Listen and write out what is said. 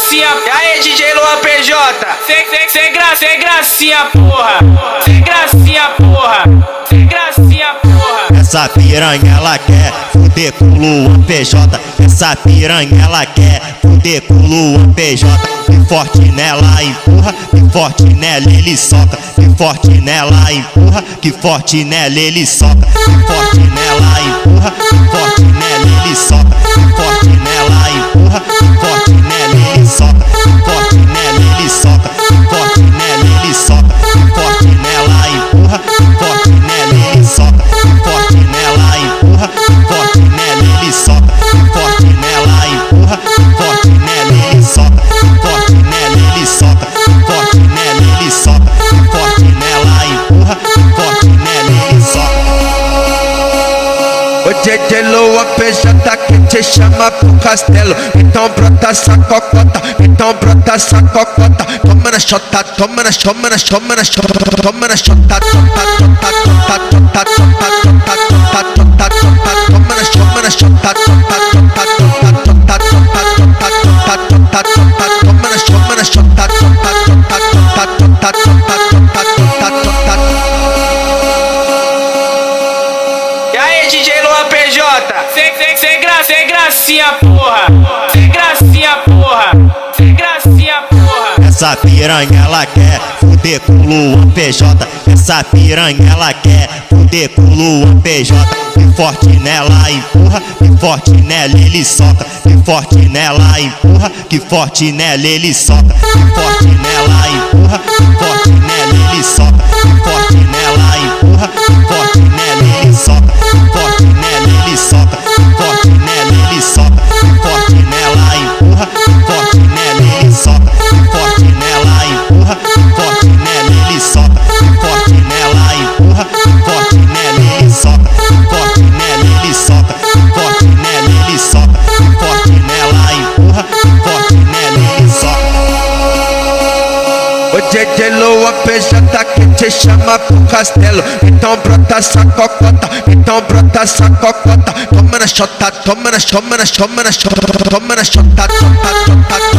gracinha. E aí, DJ Luan PJ? Sem gracinha, porra. Sem gracinha, porra. Sem gracinha, porra. Essa piranha ela quer fuder com o Luan PJ. Essa piranha ela quer fuder com o Luan PJ. Bem forte nela, empurra, bem forte nela ele soca. Bem forte nela, empurra, que forte nela ele soca. Bem forte nela, empurra, bem forte nela ele soca. Bem forte nela, empurra, bem forte nela ele soca. Bem forte nela ele soca. Bem forte nela ele soca. Bem forte nela, empurra, bem forte nela ele soca. Bem forte nela, empurra, bem forte nela ele soca. Bem forte nela, empurra, bem forte nela ele soca. Bem forte nela ele soca. Bem forte nela ele soca. Bem forte nela, empurra, bem forte nela ele soca. O DJ Luan PJ que te chama pro castelo. Então brota essa cocota, então brota essa cocota. Toma na chota, toma na choma, na choma, na chota. Toma na chota, chota, chota, chota, chota, chota, chota, chota, chota, chota. Toma na choma, na chota, chota, chota, chota, chota, chota, chota, chota, chota. Toma na choma, na chota, chota, chota, chota, chota, chota, chota, chota. E aí, DJ Luan PJ? Sem gracinha, porra. Sem gracinha, porra. Sem gracinha, porra. Essa piranha ela quer fuder com o Luan PJ. Essa piranha ela quer fuder com o Luan PJ. Bem forte nela, empurra, bem forte nela ele soca. Bem forte nela, empurra, que forte nela ele soca. Bem forte nela, empurra, bem forte nela ele soca. Bem forte nela, empurra, bem forte nela ele soca. Bem forte nela ele soca. Bem forte nela ele soca. Bem forte nela, empurra, bem forte nela ele soca. Bem forte nela, empurra, bem forte nela ele soca. Bem forte nela, empurra, bem forte nela ele soca. Bem forte nela ele soca. Bem forte nela ele soca. Bem forte nela, empurra, bem forte nela ele soca. O DJ Luan PJ que te chama pro castelo. Então brota essa cocota, então brota essa cocota. Toma na chota, toma na choma, na choma, na chota. Toma na chota, chota, chota,